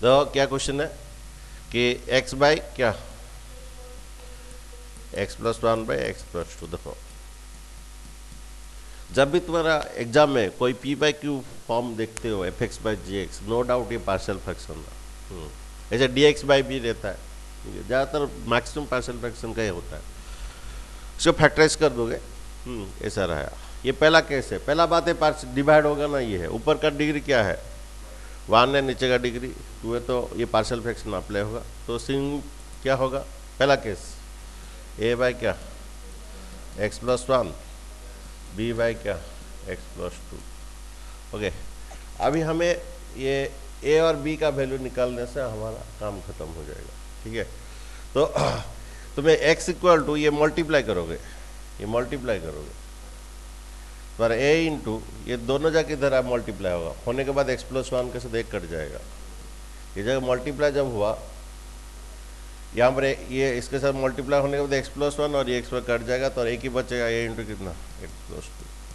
तो क्या क्वेश्चन है कि x बाई क्या x plus 1 by x plus 2। देखो जब भी तुम्हारा एग्जाम में कोई p बाई क्यू फॉर्म देखते हो f x by g x, no doubt ये पार्शियल फ्रैक्शन है। ऐसे डी एक्स बाई भी रहता है, ज़्यादातर मैक्सिमम पार्शियल फ्रैक्शन का ही होता है। इसको फैक्टराइज कर दोगे, ऐसा रहा। ये पहला केस है। पहला बात है पार्शियल डिवाइड होगा ना, ये है ऊपर का डिग्री क्या है 1 है, नीचे का डिग्री 2 है, तो ये पार्शियल फ्रैक्शन अप्लाई होगा। तो सिंग क्या होगा पहला केस a बाई क्या x प्लस 1 b बाई क्या x प्लस 2। ओके, अभी हमें ये a और b का वैल्यू निकालने से हमारा काम खत्म हो जाएगा। ठीक है, तो तुम्हें x इक्वल टू ये मल्टीप्लाई करोगे, ये मल्टीप्लाई करोगे पर a इंटू ये दोनों जाके इधर आप मल्टीप्लाई होगा, होने के बाद x प्लस 1 के साथ एक कट जाएगा। ये जगह मल्टीप्लाई जब हुआ यहाँ पर ये इसके साथ मल्टीप्लाई होने के बाद x प्लस 1 और ये x पर कट जाएगा, तो एक ही बचेगा a इंटू कितना x प्लस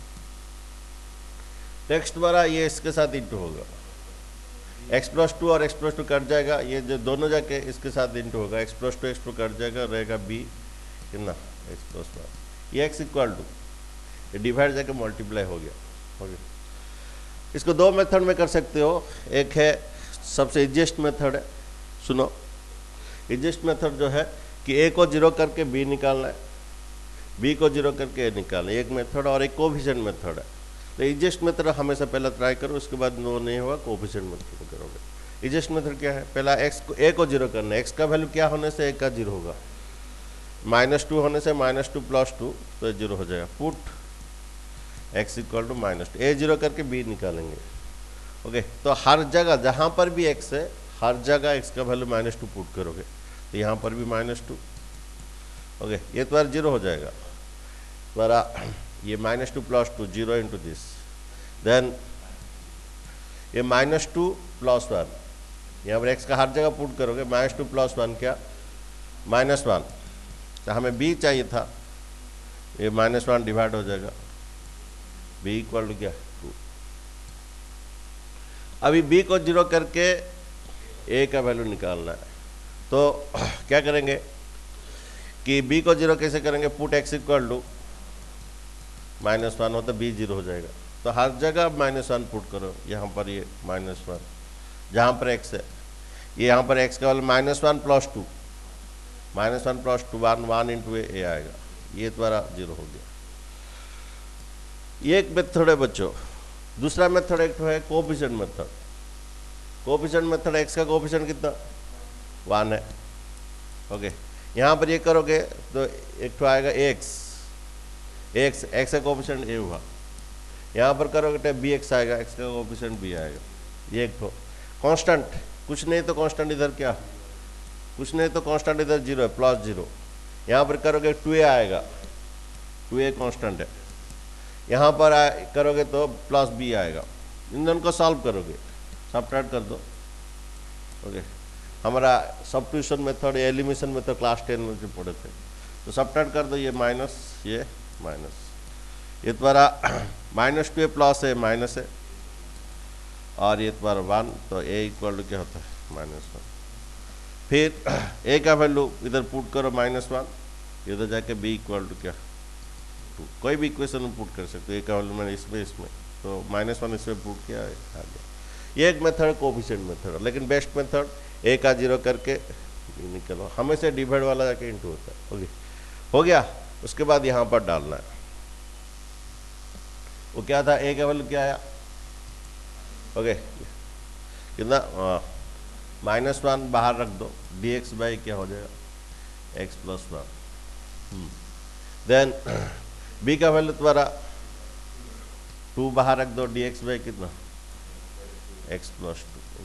2। नेक्स्ट तुम्हारा ये इसके साथ इंटू होगा, x प्लस 2 और x प्लस 2 कट जाएगा, ये जो दोनों जाके इसके साथ इंटू होगा, x प्लस 2 x प्लस कट जाएगा, रहेगा b कितना x प्लस 1। ये x इक्वल टू ये डिवाइड जाके मल्टीप्लाई हो गया। ओके, इसको दो मेथड में कर सकते हो। एक है सबसे इजिएस्ट मेथड है, सुनो। इजिएस्ट मेथड जो है कि a को 0 करके b निकालना है, b को 0 करके a निकालना है, एक मेथड। और एक कोफिशिएंट मेथड है। तो इजिएस्ट मेथड हमेशा पहले ट्राई करो, उसके बाद नो नहीं होगा कोफिशिएंट मेथड करोगे। इजिएस्ट मेथड क्या है, पहला a को 0 करना है, x का वैल्यू क्या होने से a का 0 होगा, -2 होने से -2 प्लस 2 तो 0 हो जाएगा। Put x equal to -2, a 0 करके b निकालेंगे। ओके, तो हर जगह जहाँ पर भी x है हर जगह x का वैल्यू -2 पुट करोगे, तो यहाँ पर भी -2। ओके, ये तुम्हारा 0 हो जाएगा। तुम्हारा ये -2 प्लस 2 0 इंटू दिस, देन ये -2 प्लस 1, यहाँ पर x का हर जगह पुट करोगे, -2 प्लस 1 क्या -1, तो हमें b चाहिए था, ये -1 डिवाइड हो जाएगा, b इक्वल टू क्या 2। अभी b को 0 करके a का वैल्यू निकालना है, तो क्या करेंगे कि b को 0 कैसे करेंगे, पुट x इक्वल टू -1 हो तो b 0 हो जाएगा। तो हर जगह -1 पुट करो, यहाँ पर ये -1 जहाँ पर x है, ये यहाँ पर x का value -1 plus 2, -1 plus 2 1 into a आएगा, ये तुम्हारा 0 हो गया। ये एक मेथड है बच्चों। दूसरा मेथड एक है coefficient method. Coefficient method x का कोफिशिएंट कितना 1 है। ओके, यहाँ पर ये करोगे तो एक तो आएगा x का कोफिशिएंट a हुआ, यहाँ पर करोगे तो bx आएगा, x का कोफिशिएंट b आएगा। ये एक तो कांस्टेंट, कुछ नहीं तो कांस्टेंट इधर क्या, कुछ नहीं तो कांस्टेंट इधर 0 है, प्लस 0। यहाँ पर करोगे 2a आएगा, 2a कांस्टेंट है। यहाँ पर करोगे तो प्लस b आएगा। इन दोनों को सॉल्व करोगे, सब्ट्रैक्ट कर दो। ओके, हमारा substitution method, elimination method class 10 में जो पढ़े थे, तो सब्ट्रैक्ट कर दो, ये माइनस, ये माइनस, ये तुम्हारा -2a प्लस है माइनस है, और ये तुम्हारा 1, तो a इक्वल टू क्या होता है -1। फिर a का वैल्यू इधर पुट करो -1, इधर जाके b इक्वल टू क्या 2, कोई भी इक्वेशन में पुट कर सकते हो। a का वैल्यू मैंने इसमें तो -1 इसमें पुट किया, आ गया। ये एक मेथड कोफिशिएंट मेथड, लेकिन बेस्ट मेथड a का 0 करके निकलो, हमेशा डिवाइड वाला जाके इंटू होता है। ओके, हो गया। उसके बाद यहाँ पर डालना है, वो क्या था, a का वैल्यू क्या आया, ओके कितना -1 बाहर रख दो, dx बाई क्या हो जाएगा x प्लस 1। देन b का वैल्यू तुम्हारा 2 बाहर रख दो, dx बाई कितना x प्लस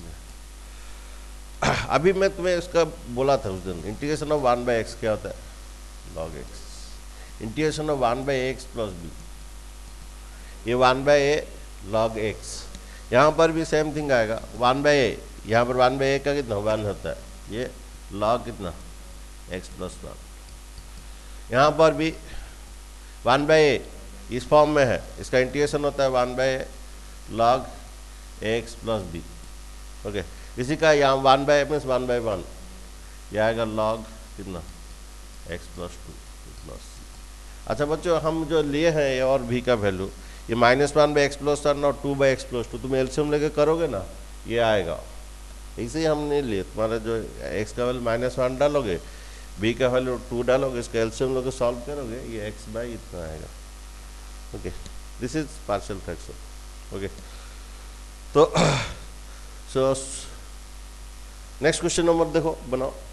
2। अभी मैं तुम्हें इसका बोला था उस दिन, इंटीग्रेशन ऑफ 1 बाई एक्स क्या होता है, log x। Integration of 1 by x plus b, ये 1 बाई ए log x। यहाँ पर भी सेम थिंग आएगा, 1 बाई ए, यहाँ पर 1 बाई ए का कितना 1 होता है, ये log कितना x प्लस 1। यहाँ पर भी 1 बाई ए इस फॉर्म में है, इसका इंटीग्रेशन होता है 1 by a log x plus b। Okay, इसी का यहाँ 1/f मीन्स 1/1, यह आएगा log कितना x प्लस 2 प्लस c। अच्छा बच्चों, हम जो लिए हैं a और b का वैल्यू, ये -1/x प्लस 1 और 2/x प्लस 2, तुम एलसीएम लेके करोगे ना, ये आएगा। ऐसे ही हमने लिए, तुम्हारा जो x का वैल्यू -1 डालोगे, b का वैल्यू 2 डालोगे, इसका एलसीएम लोगे सॉल्व करोगे, ये x बाई इतना आएगा। Okay, this is partial fraction. Okay, तो सो नेक्स्ट क्वेश्चन नंबर देखो, बनाओ।